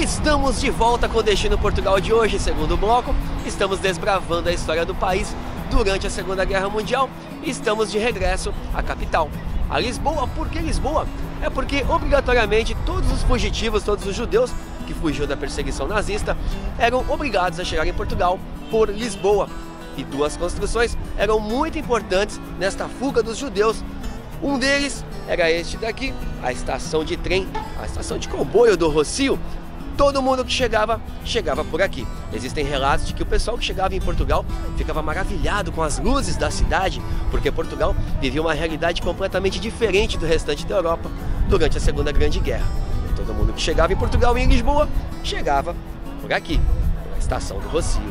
Estamos de volta com o Destino Portugal de hoje, segundo bloco. Estamos desbravando a história do país durante a Segunda Guerra Mundial e estamos de regresso à capital, a Lisboa. Por que Lisboa? É porque obrigatoriamente todos os fugitivos, todos os judeus que fugiam da perseguição nazista eram obrigados a chegar em Portugal por Lisboa. E duas construções eram muito importantes nesta fuga dos judeus. Um deles era este daqui, a estação de trem, a estação de comboio do Rossio. Todo mundo que chegava por aqui. Existem relatos de que o pessoal que chegava em Portugal ficava maravilhado com as luzes da cidade, porque Portugal vivia uma realidade completamente diferente do restante da Europa durante a Segunda Grande Guerra. E todo mundo que chegava em Portugal e em Lisboa, chegava por aqui, pela estação do Rossio.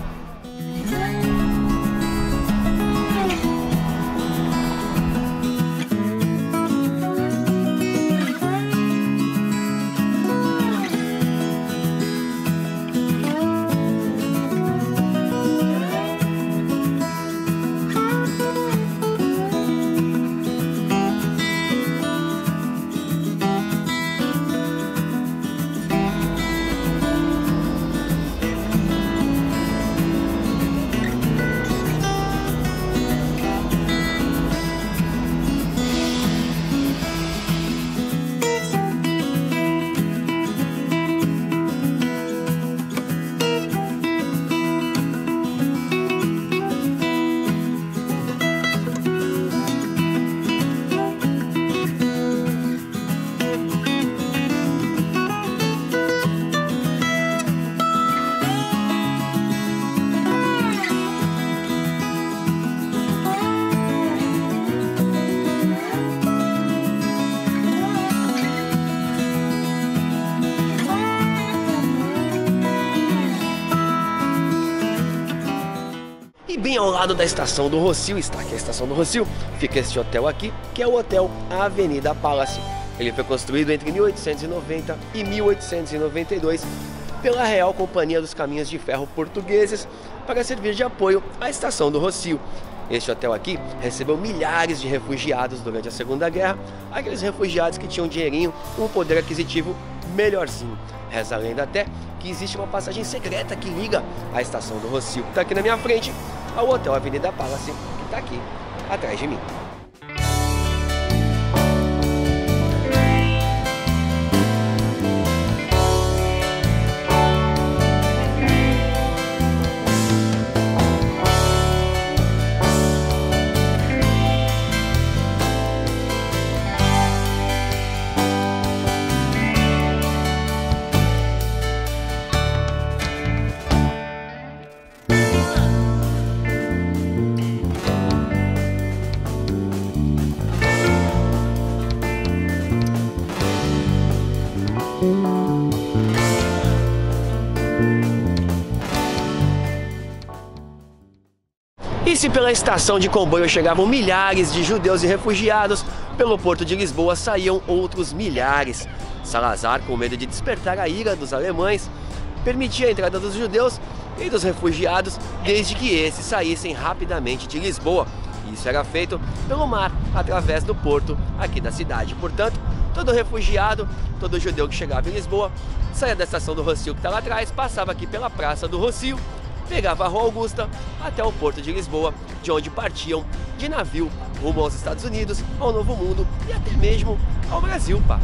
Bem ao lado da estação do Rossio, está aqui a estação do Rossio, fica este hotel aqui, que é o Hotel Avenida Palace. Ele foi construído entre 1890 e 1892 pela Real Companhia dos Caminhos de Ferro Portugueses para servir de apoio à estação do Rossio. Este hotel aqui recebeu milhares de refugiados durante a Segunda Guerra, aqueles refugiados que tinham dinheirinho, um poder aquisitivo melhorzinho. Reza a lenda até que existe uma passagem secreta que liga a estação do Rossio, que está aqui na minha frente, ao Hotel Avenida Palace, que está aqui atrás de mim. E se pela estação de comboio chegavam milhares de judeus e refugiados, pelo porto de Lisboa saíam outros milhares. Salazar, com medo de despertar a ira dos alemães, permitia a entrada dos judeus e dos refugiados desde que esses saíssem rapidamente de Lisboa. Isso era feito pelo mar, através do porto aqui da cidade. Portanto, todo refugiado, todo judeu que chegava em Lisboa, saía da estação do Rossio que está lá atrás, passava aqui pela Praça do Rossio, pegava a Rua Augusta até o porto de Lisboa, de onde partiam de navio rumo aos Estados Unidos, ao Novo Mundo e até mesmo ao Brasil, pá.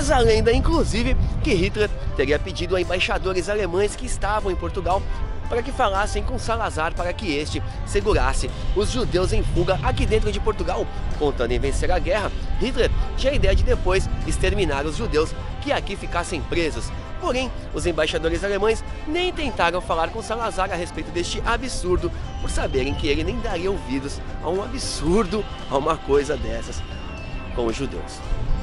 Reza a lenda, inclusive, que Hitler teria pedido a embaixadores alemães que estavam em Portugal para que falassem com Salazar para que este segurasse os judeus em fuga aqui dentro de Portugal. Contando em vencer a guerra, Hitler tinha a ideia de depois exterminar os judeus que aqui ficassem presos. Porém, os embaixadores alemães nem tentaram falar com Salazar a respeito deste absurdo, por saberem que ele nem daria ouvidos a um absurdo, a uma coisa dessas com os judeus.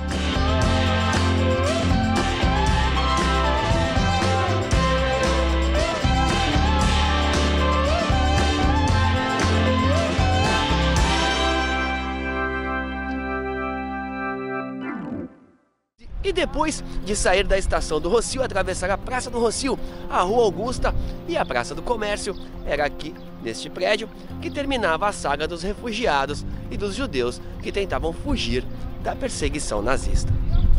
E depois de sair da estação do Rossio, atravessar a Praça do Rossio, a Rua Augusta e a Praça do Comércio, era aqui, neste prédio, que terminava a saga dos refugiados e dos judeus que tentavam fugir da perseguição nazista.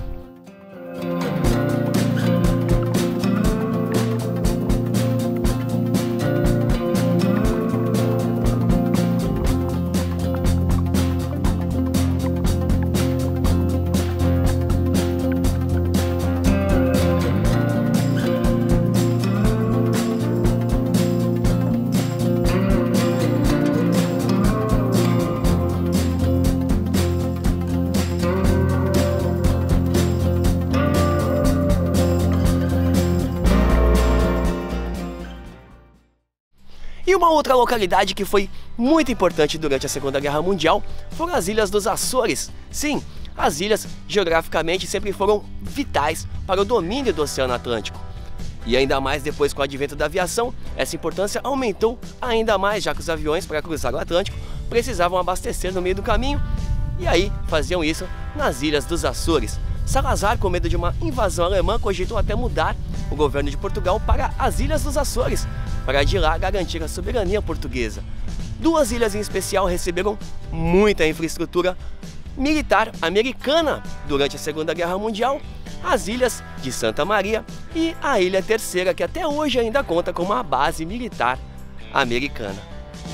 E uma outra localidade que foi muito importante durante a Segunda Guerra Mundial foram as Ilhas dos Açores. Sim, as ilhas geograficamente sempre foram vitais para o domínio do Oceano Atlântico. E ainda mais depois com o advento da aviação, essa importância aumentou ainda mais, já que os aviões para cruzar o Atlântico precisavam abastecer no meio do caminho, e aí faziam isso nas Ilhas dos Açores. Salazar, com medo de uma invasão alemã, cogitou até mudar o governo de Portugal para as Ilhas dos Açores, para de lá garantir a soberania portuguesa. Duas ilhas em especial receberam muita infraestrutura militar americana durante a Segunda Guerra Mundial: as ilhas de Santa Maria e a Ilha Terceira, que até hoje ainda conta com uma base militar americana.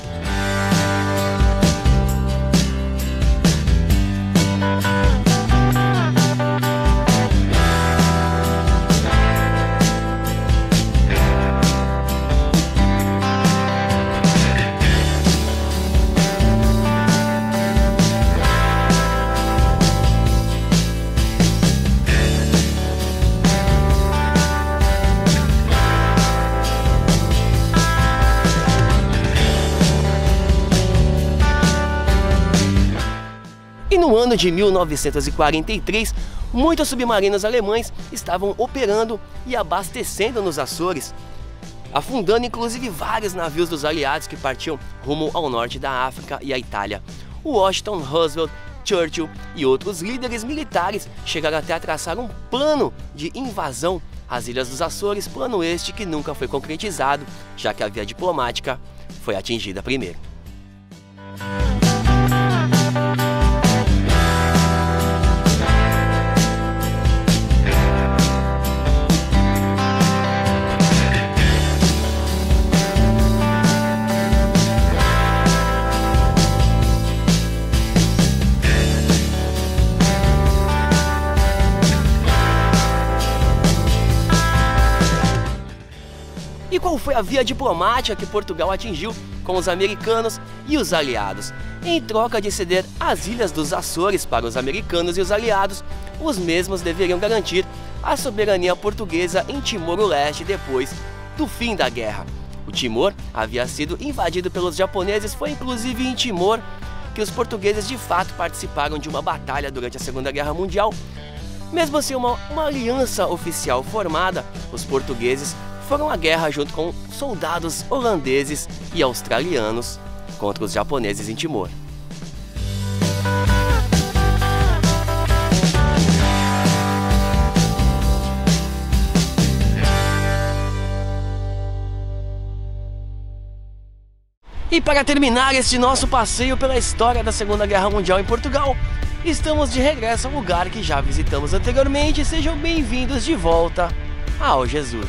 No ano de 1943, muitos submarinos alemães estavam operando e abastecendo nos Açores, afundando inclusive vários navios dos aliados que partiam rumo ao norte da África e à Itália. Washington, Roosevelt, Churchill e outros líderes militares chegaram até a traçar um plano de invasão às Ilhas dos Açores, plano este que nunca foi concretizado, já que a via diplomática foi atingida primeiro. E qual foi a via diplomática que Portugal atingiu com os americanos e os aliados? Em troca de ceder as Ilhas dos Açores para os americanos e os aliados, os mesmos deveriam garantir a soberania portuguesa em Timor-Leste depois do fim da guerra. O Timor havia sido invadido pelos japoneses, foi inclusive em Timor que os portugueses de fato participaram de uma batalha durante a Segunda Guerra Mundial. Mesmo sem uma aliança oficial formada, os portugueses foram à guerra junto com soldados holandeses e australianos contra os japoneses em Timor. E para terminar este nosso passeio pela história da Segunda Guerra Mundial em Portugal, estamos de regresso ao lugar que já visitamos anteriormente. Sejam bem-vindos de volta ao Jesus.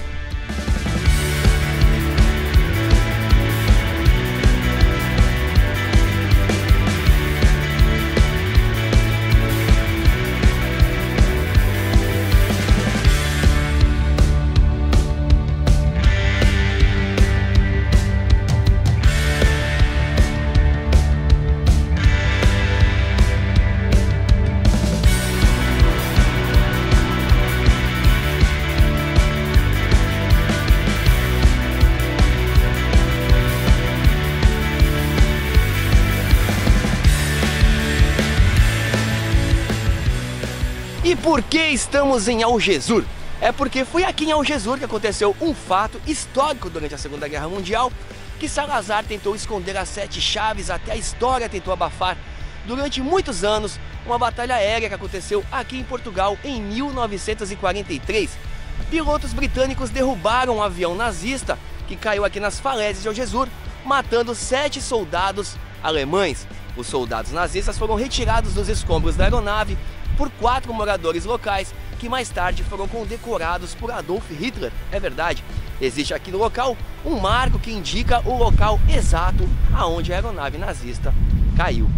E por que estamos em Algesur? É porque foi aqui em Algesur que aconteceu um fato histórico durante a Segunda Guerra Mundial, que Salazar tentou esconder as 7 chaves, até a história tentou abafar. Durante muitos anos, uma batalha aérea que aconteceu aqui em Portugal em 1943. Pilotos britânicos derrubaram um avião nazista que caiu aqui nas falésias de Algesur, matando 7 soldados alemães. Os soldados nazistas foram retirados dos escombros da aeronave por 4 moradores locais, que mais tarde foram condecorados por Adolf Hitler. É verdade, existe aqui no local um marco que indica o local exato aonde a aeronave nazista caiu.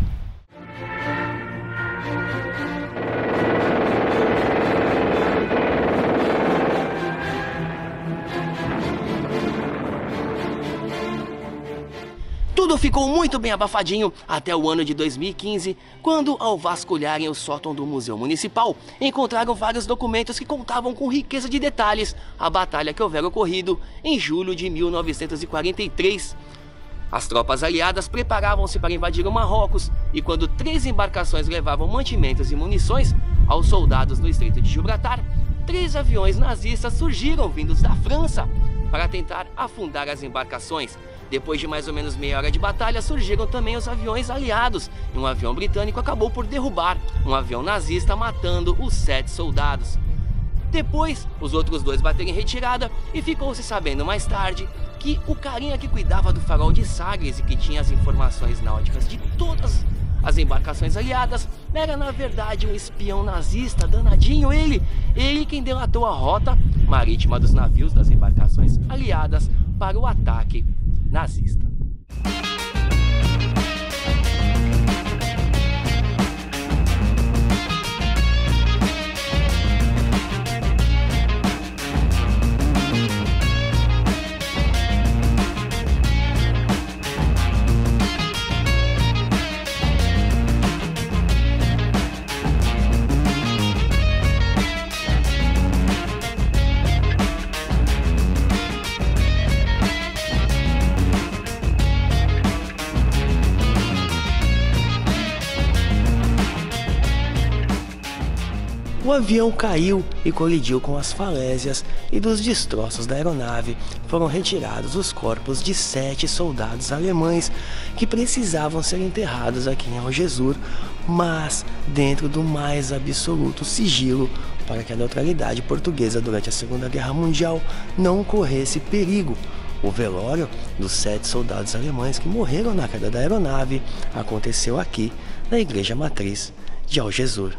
Tudo ficou muito bem abafadinho até o ano de 2015, quando, ao vasculharem o sótão do Museu Municipal, encontraram vários documentos que contavam com riqueza de detalhes a batalha que houvera ocorrido em julho de 1943. As tropas aliadas preparavam-se para invadir o Marrocos, e quando 3 embarcações levavam mantimentos e munições aos soldados no Estreito de Gibraltar, 3 aviões nazistas surgiram vindos da França para tentar afundar as embarcações. Depois de mais ou menos meia hora de batalha, surgiram também os aviões aliados, e um avião britânico acabou por derrubar um avião nazista, matando os 7 soldados. Depois, os outros 2 bateram em retirada, e ficou-se sabendo mais tarde que o carinha que cuidava do farol de Sagres e que tinha as informações náuticas de todas as embarcações aliadas era na verdade um espião nazista danadinho. Ele quem delatou a rota marítima dos navios das embarcações aliadas para o ataque nazista. O avião caiu e colidiu com as falésias, e dos destroços da aeronave foram retirados os corpos de 7 soldados alemães que precisavam ser enterrados aqui em Algesur, mas dentro do mais absoluto sigilo, para que a neutralidade portuguesa durante a Segunda Guerra Mundial não corresse perigo. O velório dos 7 soldados alemães que morreram na queda da aeronave aconteceu aqui na Igreja Matriz de Algesur.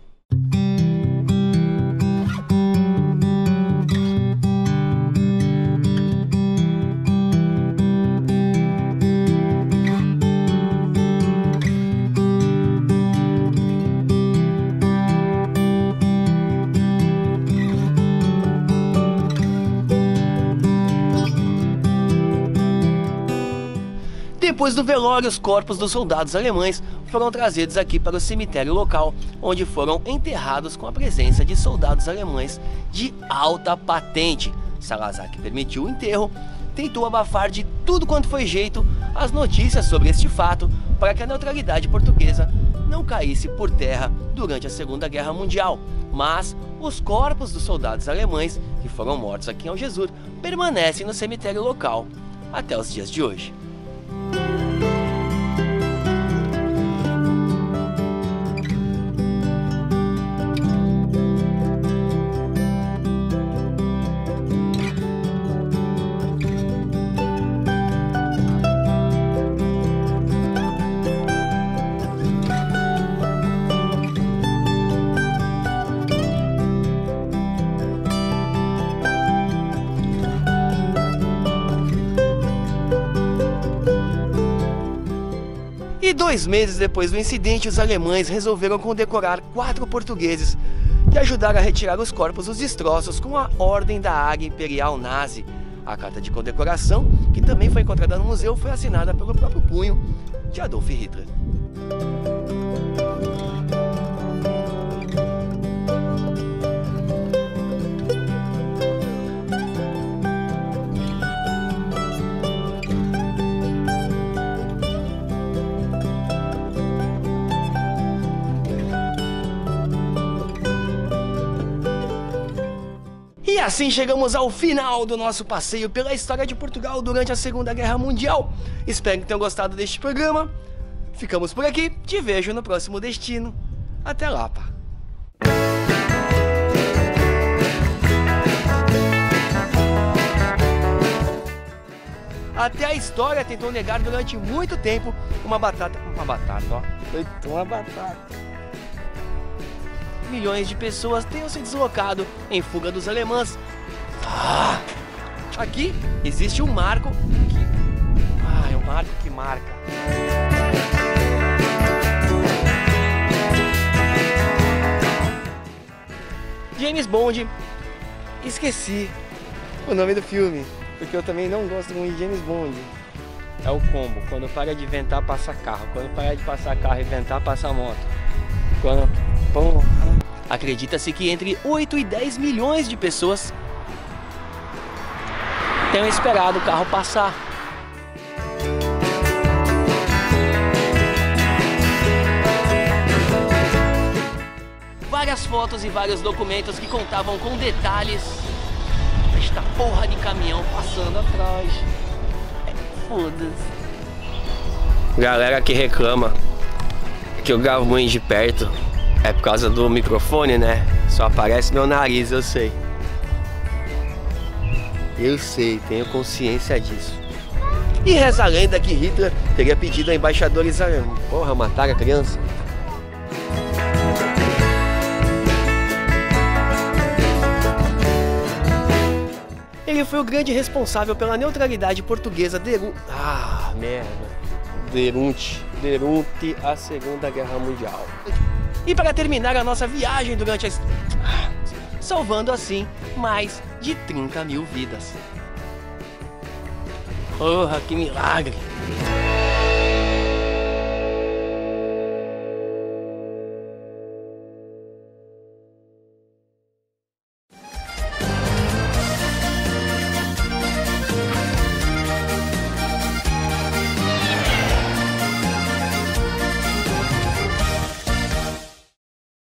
Depois do velório, os corpos dos soldados alemães foram trazidos aqui para o cemitério local, onde foram enterrados com a presença de soldados alemães de alta patente. Salazar, que permitiu o enterro, tentou abafar de tudo quanto foi jeito as notícias sobre este fato, para que a neutralidade portuguesa não caísse por terra durante a Segunda Guerra Mundial. Mas os corpos dos soldados alemães que foram mortos aqui em Algesur permanecem no cemitério local até os dias de hoje. E 2 meses depois do incidente, os alemães resolveram condecorar 4 portugueses que ajudaram a retirar os corpos dos destroços com a Ordem da Águia Imperial Nazi. A carta de condecoração, que também foi encontrada no museu, foi assinada pelo próprio punho de Adolf Hitler. assim chegamos ao final do nosso passeio pela história de Portugal durante a Segunda Guerra Mundial. Espero que tenham gostado deste programa. Ficamos por aqui, te vejo no próximo destino. Até lá, pá. Até a história tentou negar durante muito tempo uma batata, ó. Uma batata. Milhões de pessoas tenham se deslocado em fuga dos alemães. Aqui existe um marco que... é um marco que marca. James Bond. Esqueci o nome do filme, porque eu também não gosto muito de James Bond. É o combo. Quando para de inventar, passa carro. Quando para de passar carro, inventar, passa moto. Quando... Acredita-se que entre 8 e 10 milhões de pessoas tenham esperado o carro passar. Várias fotos e vários documentos que contavam com detalhes esta porra de caminhão passando atrás. Foda-se. Galera que reclama que eu gravo muito de perto é por causa do microfone, né? Só aparece meu nariz, eu sei. Eu sei, tenho consciência disso. E reza a lenda que Hitler teria pedido a embaixadores a... matar a criança. Ele foi o grande responsável pela neutralidade portuguesa durante a Segunda Guerra Mundial. E para terminar a nossa viagem durante a... salvando assim mais de 30 mil vidas. Porra, que milagre!